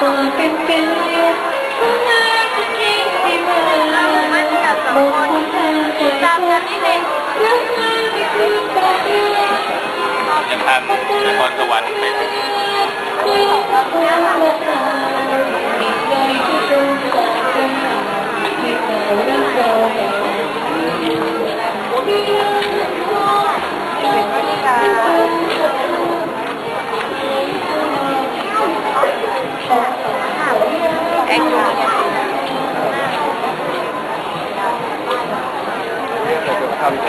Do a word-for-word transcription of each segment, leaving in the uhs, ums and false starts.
ตัวเป็นเป็นผู้น่าจะคิดให้มาบอกคนทางใจคนรักนั้นไม่คือตาเรือจะทำนครสวรรค์ไปคุยกับคนละตามีใจที่ตรงจากกันที่เรารักเราเอ็กซ์ค่ะทำ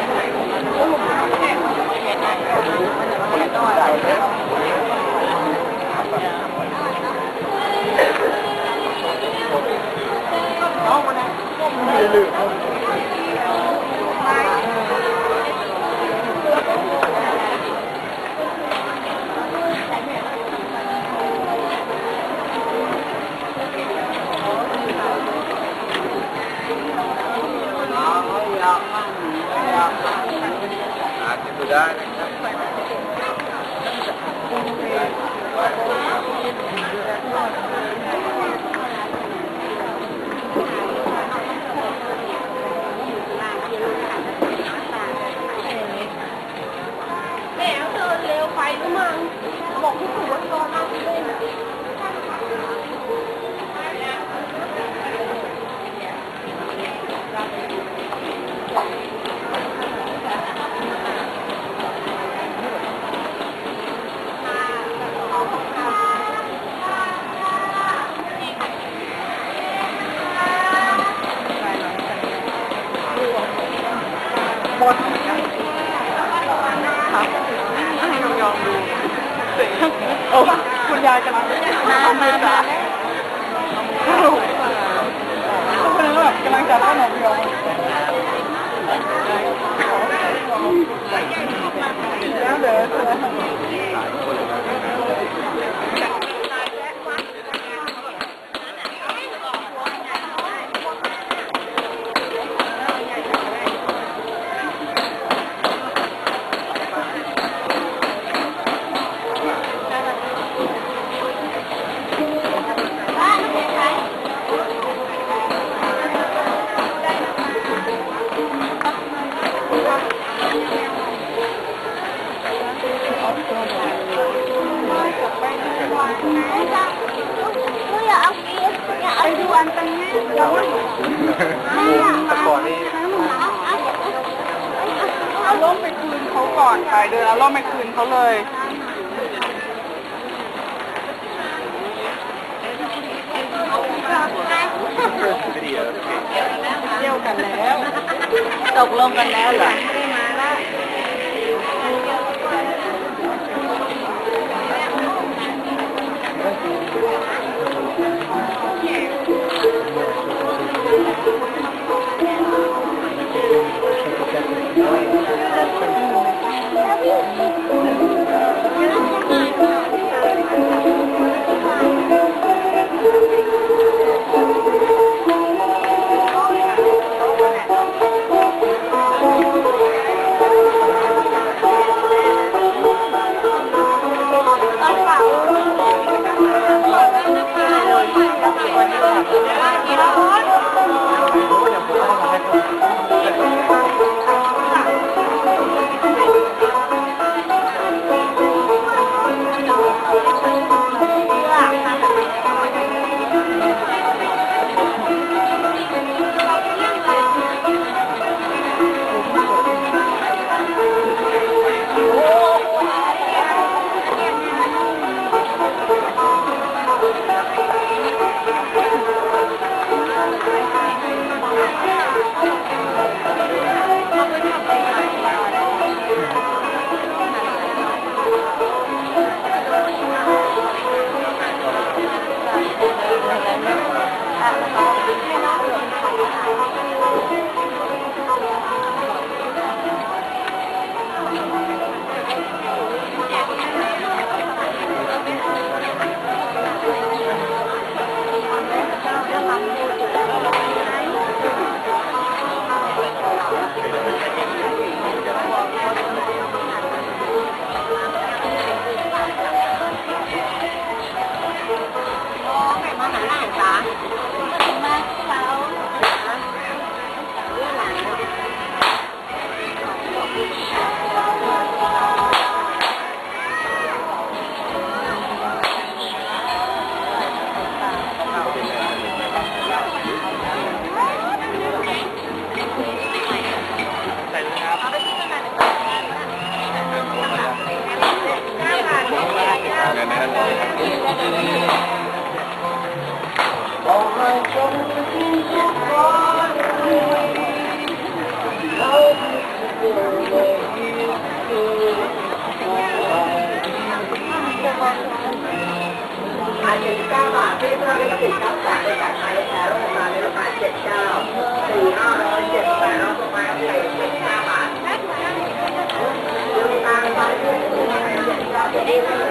น้องมันนะไม่ลืมอาจจะดูได้แม่เดินเร็วไปหรือมั้งบอกพี่ตู่ว่าตอนนั้นเลยหมดครับให้น้องยองดูโอ้คุณยายกำลังทำไม่ได้คนนั้นแบบกำลังจับขนมยองแล้วเดี๋ยวไปดูอันตันนี้เดี๋ยวแต่ก่อนนี้เอาล่มไปคืนเขาก่อนค่ะเดินเอาล่มไปคืนเขาเลยเที่ยวกันแล้วตกลงกันแล้วเหรออ่าเจ็ดสิบเก้าบาทที่เพื่อนก็ติดกับจากบริษัทไทยแชร์รถไฟฟ้าในราคาเจ็ดเก้าสี่ห้าร้อยเจ็ดแปดร้อยสมัยเจ็ดสิบห้าบาทดูตามไปเรื่อยๆเจ็ดเก้าเจ็ดสิบห้า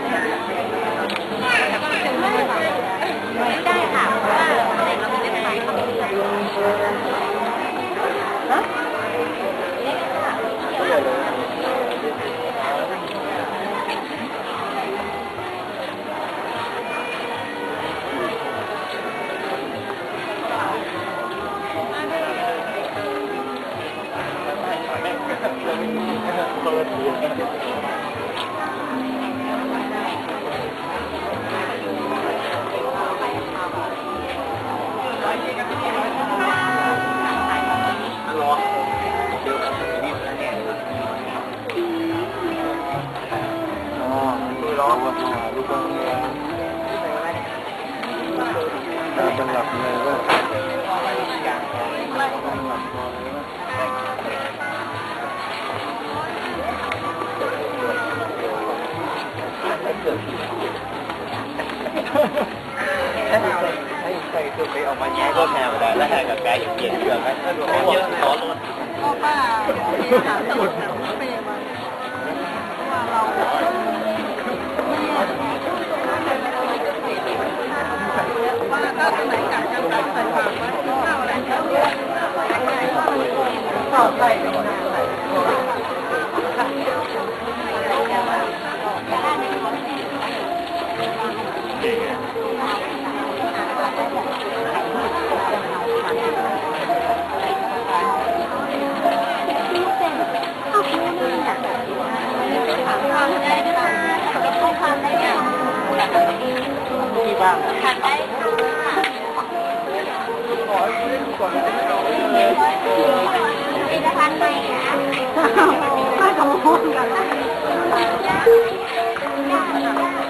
ไม่ได้ค่ะเพราะว่าเด็กเราไม่ได้ไปเขาไม่ได้ฮะเป็นหลักเลยว่าให้ใครคือไปออกมาแย่ก็แพ้ไม่ได้แล้วแพ้กับไก่เปลี่ยนเรื่องไหมถ้าดูไม่เยอะขอลดก็ป้าถามสุดเป็นยังไงว่าเราว่าก็สมัยกับจำเป็นใส่ฝากว่าข้าวอะไรเยอะๆต่อไปที่บ้านทานได้ขอให้ก่อนมีจะทานไหมอ่ะข้าขโมยกัน